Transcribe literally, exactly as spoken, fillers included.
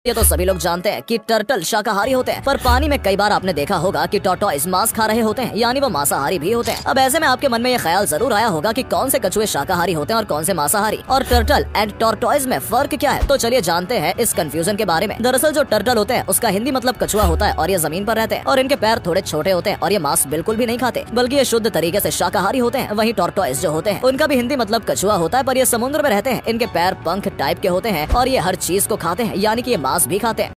ये तो सभी लोग जानते हैं कि टर्टल शाकाहारी होते हैं, पर पानी में कई बार आपने देखा होगा कि टॉर्टोइज मांस खा रहे होते हैं, यानी वो मांसाहारी भी होते हैं। अब ऐसे में आपके मन में ये ख्याल जरूर आया होगा कि कौन से कछुए शाकाहारी होते हैं और कौन से मांसाहारी, और टर्टल एंड टॉर्टोइज में फर्क क्या है। तो चलिए जानते हैं इस कंफ्यूजन के बारे में। दरअसल जो टर्टल होते हैं उसका हिंदी मतलब कछुआ होता है, और ये जमीन पर रहते हैं और इनके पैर थोड़े छोटे होते हैं और ये मांस बिल्कुल भी नहीं खाते, बल्कि ये शुद्ध तरीके से शाकाहारी होते हैं। वहीं टॉर्टोइज जो होते हैं उनका भी हिंदी मतलब कछुआ होता है, पर ये समुद्र में रहते हैं। इनके पैर पंख टाइप के होते हैं और ये हर चीज को खाते हैं, यानी कि ये मांस भी खाते हैं।